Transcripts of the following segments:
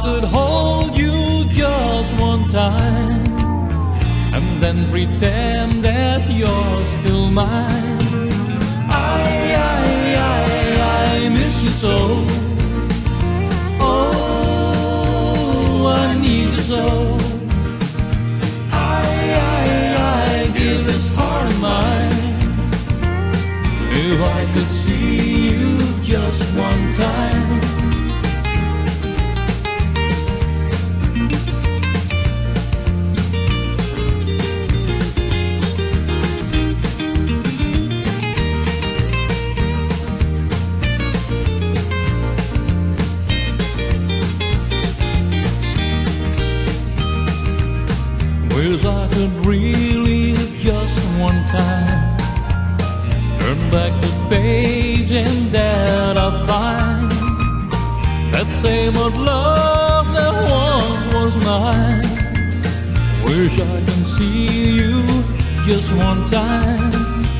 could hold you just one time and then pretend that you're still mine. I miss you so. Oh, I need you so. I give this heart of mine. If I could see you just one time. Wish I could relive just one time, turn back the page and that I find that same old love that once was mine. Wish I can see you just one time.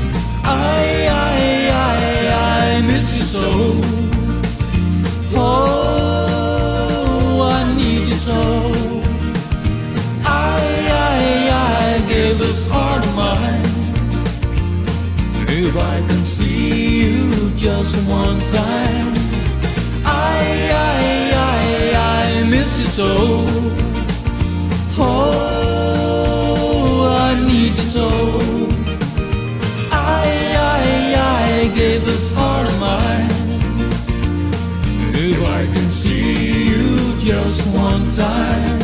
I miss you so. Oh, I need you so. Give this heart of mine. If I can see you just one time. I miss you so. Oh, I need you so. I gave this heart of mine. If I can see you just one time.